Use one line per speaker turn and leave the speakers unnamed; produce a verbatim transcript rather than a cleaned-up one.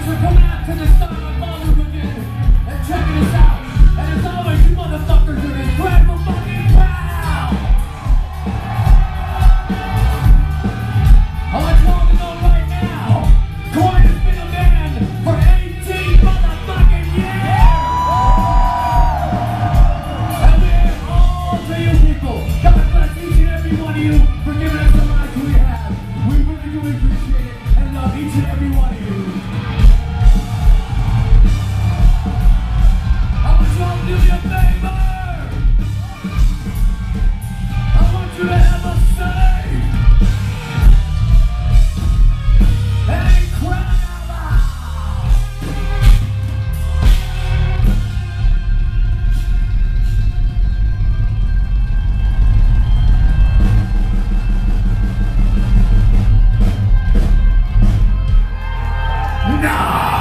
Thanks for coming out to the Starland Ballroom again and checking us out. And as always, you motherfuckers are incredible fucking proud. I want you all to know right now, Korn has been a band for eighteen motherfucking years. And we're all to you people. God bless each and every one of you for giving us the lives we have. We really do appreciate it and love each and every one of you. I want you all to do me a favor. I want you to have a say. No!